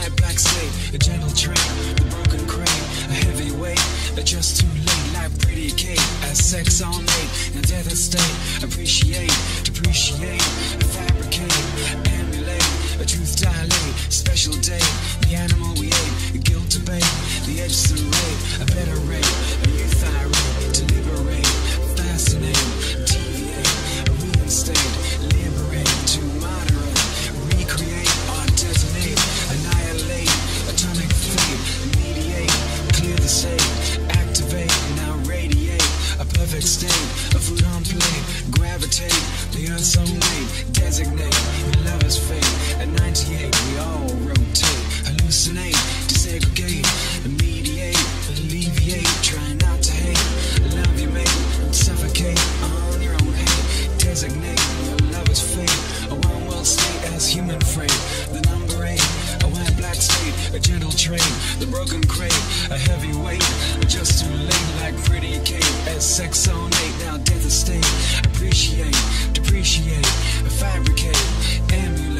white black state, a gentle train, the broken crane, a heavyweight, just too late, like pretty Kate, as sex all night, and death a state, appreciate, depreciate, fabricate, emulate, a truth dilate, special day, the animal we ate, guilt debate, the edge serrate, a better rate, a new thyroid, to liberate, fascinate, deviate, reinstate, liberate, to moderate, recreate, or detonate, annihilate, atomic fate, mediate, clear the state, activate, now radiate, a perfect state, a food on plate, gravitate, the earth's own mate, designate, love is fate, at 98 we all rotate, hallucinate, desegregate, mediate, alleviate, try not to hate, love you mate, suffocate on your own hate, designate, your love is fate, a one world state as human freight, the number 8, a white black state, a gentle train, the broken crate, a heavyweight, just too late like pretty Kate, as sex on 8, now death estate, appreciate, depreciate, fabricate, emulate.